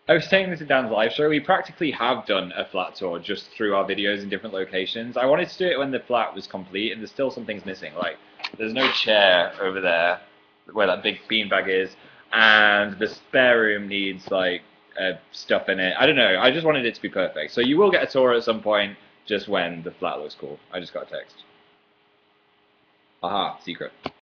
I was saying this in Dan's live show. We practically have done a flat tour just through our videos in different locations. I wanted to do it when the flat was complete, and there's still some things missing. Like, there's no chair over there where that big beanbag is, and the spare room needs like stuff in it. I don't know. I just wanted it to be perfect. So you will get a tour at some point, just when the flat looks cool. I just got a text. Aha, secret.